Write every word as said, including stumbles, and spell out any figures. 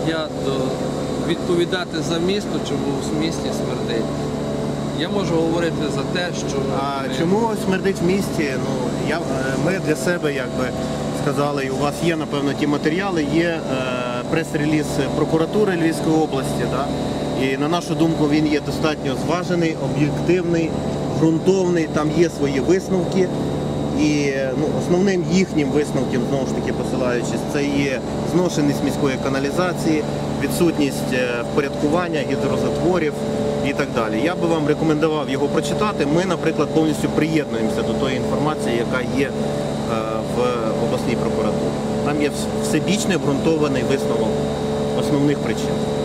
я до... відповідати за місто, чому в місті смердить. Я можу говорити за те, що... А ми... чому смердить в місті? Ну, я, ми для себе, як би сказали, і у вас є, напевно, ті матеріали, є е, прес-реліз прокуратури Львівської області, да? І на нашу думку він є достатньо зважений, об'єктивний, ґрунтовний, там є свої висновки. І ну, основним їхнім висновком, знову ж таки посилаючись, це є зношеність міської каналізації, відсутність впорядкування гідрозатворів і так далі. Я би вам рекомендував його прочитати. Ми, наприклад, повністю приєднуємося до тої інформації, яка є в обласній прокуратурі. Там є всебічний, ґрунтований висновок основних причин.